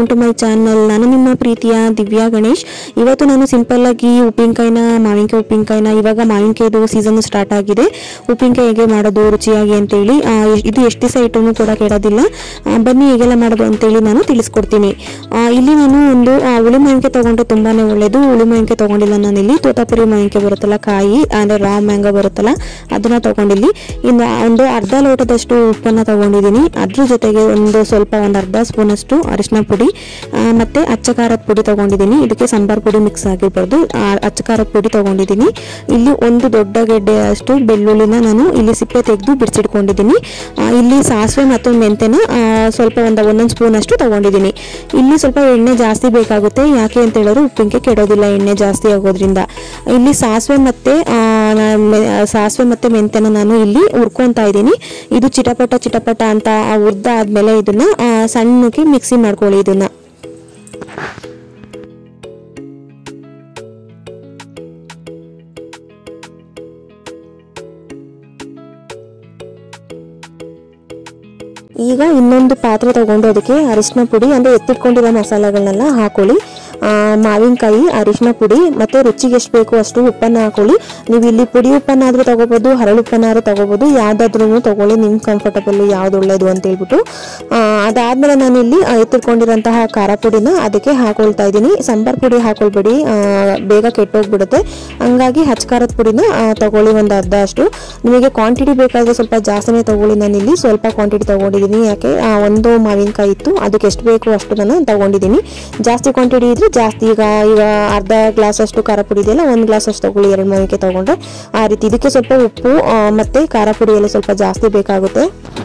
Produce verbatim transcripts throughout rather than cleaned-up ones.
To my channel. ನಾನು ನಿಮ್ಮ ಪ್ರೀತಿಯ ದಿವ್ಯಾ ಗಣೇಶ್. ಇವತ್ತು ನಾನು ಸಿಂಪಲ್ ಆಗಿ ಉಪ್ಪಿನಕಾಯಿನ ಮಾವಿನಕಾಯಿ ಉಪ್ಪಿನಕಾಯಿನ ಇವಾಗ ಮಾವಿನಕಾಯಿದು ಸೀಸನ್ ಸ್ಟಾರ್ಟ್ ಆಗಿದೆ. ಉಪ್ಪಿನಕಾಯಿ ಹೇಗೆ ಮಾಡೋದು ರುಚಿಯಾಗಿ ಅಂತೇಳಿ, ಇದು ಎಷ್ಟು ದಿವಸ ಇಟ್ಟೂ ಕೂಡ ಕೆಡೋದಿಲ್ಲ. ಬನ್ನಿ ಹೇಗೆಲ್ಲ ಮಾಡೋದು ಅಂತೇಳಿ ನಾನು ತಿಳಿಸ್ಕೊಡ್ತೀನಿ. ಇಲ್ಲಿ ನಾನು ಒಂದು ಹುಳಿ ಮಾವಿನಕಾಯಿ ತೊಗೊಂಡ್ರೆ ತುಂಬಾ ಒಳ್ಳೆಯದು. ಹುಳಿ ಮಾವಿನಕಾಯಿ ತೊಗೊಂಡಿಲ್ಲ ನಾನಿಲ್ಲಿ ತೋತಾಪುರಿ ಮಾವಿನಕಾಯಿ ಬರುತ್ತಲ್ಲ, ಕಾಯಿ ಅಂದರೆ ರಾ ಮ್ಯಾಂಗೋ ಬರುತ್ತಲ್ಲ, ಅದನ್ನು ತೊಗೊಂಡಿಲ್ಲಿ. ಇನ್ನು ಒಂದು ಅರ್ಧ ಲೋಟದಷ್ಟು ಉಪ್ಪನ್ನು ತೊಗೊಂಡಿದ್ದೀನಿ. ಅದ್ರ ಜೊತೆಗೆ ಒಂದು ಸ್ವಲ್ಪ ಒಂದು ಅರ್ಧ ಸ್ಪೂನಷ್ಟು ಅರಿಶಿನ ಪುಡಿ ಮತ್ತು ಅಚ್ಚ ಖಾರದ ಪುಡಿ ತೊಗೊಂಡಿದ್ದೀನಿ. ಇದಕ್ಕೆ ಸಾಂಬಾರು ಪುಡಿ ಮಿಕ್ಸ್ ಆಗಿರ್ಬಾರ್ದು, ಅಚ್ಚ ಖಾರದ ಪುಡಿ ತೊಗೊಂಡಿದ್ದೀನಿ. ಇಲ್ಲಿ ಒಂದು ದೊಡ್ಡ ಗೆಡ್ಡೆಯಷ್ಟು ಬೆಳ್ಳುಳ್ಳಿನ ನಾನು ಇಲ್ಲಿ ಸಿಪ್ಪೆ ತೆಗೆದು ಬಿಡಿಸಿಟ್ಕೊಂಡಿದ್ದೀನಿ. ಇಲ್ಲಿ ಸಾಸಿವೆ ಮತ್ತು ಮೆಂತೆನ ಸ್ವಲ್ಪ ಒಂದು ಒಂದೊಂದು ಸ್ಪೂನಷ್ಟು ತೊಗೊಂಡಿದ್ದೀನಿ. ಇಲ್ಲಿ ಸ್ವಲ್ಪ ಎಣ್ಣೆ ಜಾಸ್ತಿ ಬೇಕಾಗುತ್ತೆ, ಯಾಕೆ ಅಂತ ಹೇಳಿದ್ರೆ ಉಪ್ಪಿನಕಾಯಿ ಕೆಡೋದಿಲ್ಲ ಎಣ್ಣೆ ಜಾಸ್ತಿ ಆಗೋದ್ರಿಂದ. ಇಲ್ಲಿ ಸಾಸಿವೆ ಮತ್ತು ಸಾಸಿವೆ ಮತ್ತು ಮೆಂತೆನ ನಾನು ಇಲ್ಲಿ ಹುರ್ಕೊತಾ ಇದ್ದೀನಿ. ಇದು ಚಿಟಪಟ ಚಿಟಪಟ ಅಂತ ಹುರಿದಾದ್ಮೇಲೆ ಇದನ್ನ ಸಣ್ಣಕ್ಕೆ ಮಿಕ್ಸಿ ಮಾಡ್ಕೊಳ್ಳಿ. ಇದನ್ನ ಈಗ ಇನ್ನೊಂದು ಪಾತ್ರೆ ತಗೊಂಡು ಅದಕ್ಕೆ ಅರಿಶಿನ ಪುಡಿ ಅಂದರೆ ಎತ್ತಿಟ್ಕೊಂಡಿರೋ ಮಸಾಲೆಗಳನ್ನೆಲ್ಲ ಹಾಕೊಳ್ಳಿ. ಮಾವಿನಕಾಯಿ, ಅರಿಶಿನ ಪುಡಿ ಮತ್ತು ರುಚಿಗೆ ಎಷ್ಟು ಬೇಕು ಅಷ್ಟು ಉಪ್ಪನ್ನು ಹಾಕೊಳ್ಳಿ. ನೀವು ಇಲ್ಲಿ ಪುಡಿ ಉಪ್ಪನ್ನಾದರೂ ತೊಗೋಬೋದು, ಹರಳು ಉಪ್ಪನ್ನಾದ್ರೂ ತೊಗೋಬೋದು, ಯಾವುದಾದ್ರೂ ತೊಗೊಳ್ಳಿ, ನಿಮ್ಗೆ ಕಂಫರ್ಟಬಲ್ ಯಾವ್ದು ಒಳ್ಳೇದು ಅಂತ ಹೇಳ್ಬಿಟ್ಟು. ಅದಾದಮೇಲೆ ನಾನು ಇಲ್ಲಿ ಎತ್ತಿಟ್ಕೊಂಡಿರೋಂತಹ ಖಾರ ಪುಡಿನ ಅದಕ್ಕೆ ಹಾಕೊಳ್ತಾ ಇದ್ದೀನಿ. ಸಾಂಬಾರು ಪುಡಿ ಹಾಕೊಳ್ಬೇಡಿ, ಬೇಗ ಕೆಟ್ಟೋಗ್ಬಿಡುತ್ತೆ. ಹಂಗಾಗಿ ಹಚ್ಚ ಖಾರದ ಪುಡಿನ ತೊಗೊಳ್ಳಿ ಒಂದು ಅರ್ಧ ಅಷ್ಟು. ನಿಮಗೆ ಕ್ವಾಂಟಿಟಿ ಬೇಕಾದರೆ ಸ್ವಲ್ಪ ಜಾಸ್ತಿನೇ ತೊಗೊಳ್ಳಿ. ನಾನಿಲ್ಲಿ ಸ್ವಲ್ಪ ಕ್ವಾಂಟಿಟಿ ತೊಗೊಂಡಿದ್ದೀನಿ, ಯಾಕೆ ಒಂದು ಮಾವಿನಕಾಯಿ ಇತ್ತು, ಅದಕ್ಕೆ ಎಷ್ಟು ಬೇಕು ಅಷ್ಟು ನಾನು ತೊಗೊಂಡಿದ್ದೀನಿ. ಜಾಸ್ತಿ ಕ್ವಾಂಟಿಟಿ ಇದ್ರೆ ಜಾಸ್ತಿ, ಈಗ ಈಗ ಅರ್ಧ ಗ್ಲಾಸ್ ಅಷ್ಟು ಖಾರ ಪುಡಿ ಇದೆಯಲ್ಲ, ಒಂದು ಗ್ಲಾಸ್ ಅಷ್ಟು ತಗೊಳ್ಳಿ. ಎರಡು ಮಾವಿನಕಾಯಿ ತಗೊಂಡ್ರೆ ಆ ರೀತಿ. ಇದಕ್ಕೆ ಸ್ವಲ್ಪ ಉಪ್ಪು ಮತ್ತೆ ಖಾರ ಪುಡಿ ಎಲ್ಲ ಸ್ವಲ್ಪ ಜಾಸ್ತಿ ಬೇಕಾಗುತ್ತೆ.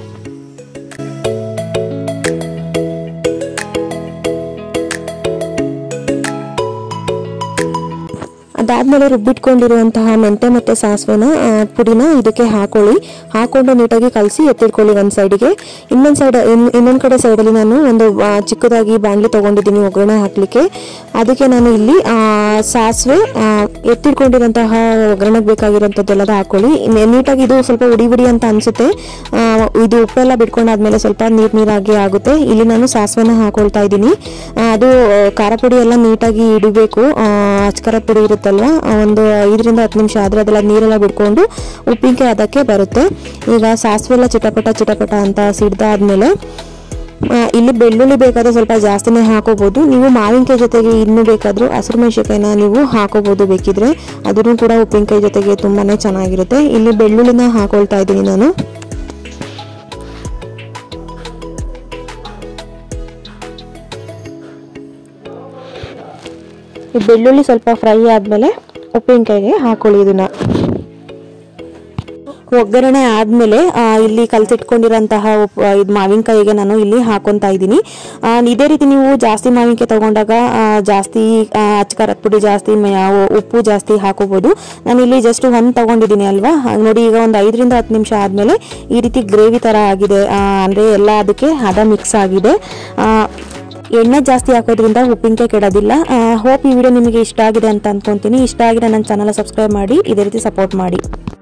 ಅದಾದಮೇಲೆ ರುಬ್ಬಿಟ್ಕೊಂಡಿರುವಂತಹ ಮೆಂತೆ ಮತ್ತು ಸಾಸಿವೆನ ಪುಡಿನ ಇದಕ್ಕೆ ಹಾಕೊಳ್ಳಿ. ಹಾಕೊಂಡು ನೀಟಾಗಿ ಕಲಸಿ ಎತ್ತಿಟ್ಕೊಳ್ಳಿ ಒಂದು ಸೈಡಿಗೆ. ಇನ್ನೊಂದು ಸೈಡ್ ಇನ್ ಇನ್ನೊಂದು ಕಡೆ ಸೈಡಲ್ಲಿ ನಾನು ಒಂದು ಚಿಕ್ಕದಾಗಿ ಬಾಣಲಿ ತೊಗೊಂಡಿದ್ದೀನಿ ಒಗ್ಗರಣೆ ಹಾಕಲಿಕ್ಕೆ. ಅದಕ್ಕೆ ನಾನು ಇಲ್ಲಿ ಸಾಸಿವೆ ಎತ್ತಿಟ್ಕೊಂಡಿರೋಂತಹ ಒಗ್ಗರಣೆಗೆ ಬೇಕಾಗಿರೋಂಥದ್ದೆಲ್ಲ ಹಾಕೊಳ್ಳಿ. ನೀಟಾಗಿ ಇದು ಸ್ವಲ್ಪ ಉಡಿ ಉಡಿ ಅಂತ ಅನಿಸುತ್ತೆ. ಇದು ಉಪ್ಪೆಲ್ಲ ಬಿಟ್ಕೊಂಡಾದ್ಮೇಲೆ ಸ್ವಲ್ಪ ನೀರು ನೀರಾಗಿ ಆಗುತ್ತೆ. ಇಲ್ಲಿ ನಾನು ಸಾಸಿವೆನ ಹಾಕೊಳ್ತಾ ಇದ್ದೀನಿ. ಅದು ಖಾರ ಪುಡಿ ಎಲ್ಲ ನೀಟಾಗಿ ಇಡಬೇಕು. ಅಚ್ಕಾರದ ಪುಡಿ ಇರುತ್ತಲ್ವ, ಒಂದು ಐದರಿಂದ ಹತ್ತು ನಿಮಿಷ ಆದರೆ ಅದೆಲ್ಲ ನೀರೆಲ್ಲ ಬಿಟ್ಕೊಂಡು ಉಪ್ಪಿನಕಾಯಿ ಅದಕ್ಕೆ ಬರುತ್ತೆ. ಈಗ ಸಾಸಿವೆ ಎಲ್ಲ ಚಿಟಪಟ ಚಿಟಪಟ ಅಂತ ಸಿಡ್ದಾದ್ಮೇಲೆ ಇಲ್ಲಿ ಬೆಳ್ಳುಳ್ಳಿ ಬೇಕಾದರೆ ಸ್ವಲ್ಪ ಜಾಸ್ತಿನೇ ಹಾಕೋಬಹುದು. ನೀವು ಮಾವಿನಕಾಯಿ ಜೊತೆಗೆ ಇನ್ನೂ ಬೇಕಾದರೂ ಹಸಿರು ಮೆಣಸಿನಕಾಯಿನ ನೀವು ಹಾಕೋಬಹುದು ಬೇಕಿದ್ರೆ, ಅದನ್ನು ಕೂಡ ಉಪ್ಪಿನಕಾಯಿ ಜೊತೆಗೆ ತುಂಬಾನೇ ಚೆನ್ನಾಗಿರುತ್ತೆ. ಇಲ್ಲಿ ಬೆಳ್ಳುಳ್ಳಿನ ಹಾಕೊಳ್ತಾ ಇದ್ದೀನಿ ನಾನು. ಈ ಬೆಳ್ಳುಳ್ಳಿ ಸ್ವಲ್ಪ ಫ್ರೈ ಆದಮೇಲೆ ಉಪ್ಪಿನಕಾಯಿಗೆ ಹಾಕೊಳ್ಳಿ. ಇದನ್ನ ಒಗ್ಗರಣೆ ಆದಮೇಲೆ ಇಲ್ಲಿ ಕಲಸಿಟ್ಕೊಂಡಿರೋಂತಹ ಇದು ಮಾವಿನಕಾಯಿಗೆ ನಾನು ಇಲ್ಲಿ ಹಾಕೊತಾ ಇದ್ದೀನಿ. ಇದೇ ರೀತಿ ನೀವು ಜಾಸ್ತಿ ಮಾವಿನಕಾಯಿ ತಗೊಂಡಾಗ ಜಾಸ್ತಿ ಅಚ್ಚ ಖಾರದ ಪುಡಿ ಜಾಸ್ತಿ, ಉಪ್ಪು ಜಾಸ್ತಿ ಹಾಕೋಬಹುದು. ನಾನು ಇಲ್ಲಿ ಜಸ್ಟ್ ಒಂದು ತಗೊಂಡಿದ್ದೀನಿ ಅಲ್ವಾ. ನೋಡಿ, ಈಗ ಒಂದು ಐದರಿಂದ ಹತ್ತು ನಿಮಿಷ ಆದಮೇಲೆ ಈ ರೀತಿ ಗ್ರೇವಿ ಥರ ಆಗಿದೆ, ಅಂದರೆ ಎಲ್ಲ ಅದಕ್ಕೆ ಹದ ಮಿಕ್ಸ್ ಆಗಿದೆ. ಎಣ್ಣೆ ಜಾಸ್ತಿ ಹಾಕೋದ್ರಿಂದ ಉಪ್ಪಿನಕಾಯಿ ಕೆಡೋದಿಲ್ಲ. ಹೋಪ್ ಈ ವಿಡಿಯೋ ನಿಮಗೆ ಇಷ್ಟ ಆಗಿದೆ ಅಂತ ಅನ್ಕೊಂತೀನಿ. ಇಷ್ಟ ಆಗಿದೆ ನನ್ನ ಚಾನಲ್ ಸಬ್ಸ್ಕ್ರೈಬ್ ಮಾಡಿ, ಇದೇ ರೀತಿ ಸಪೋರ್ಟ್ ಮಾಡಿ.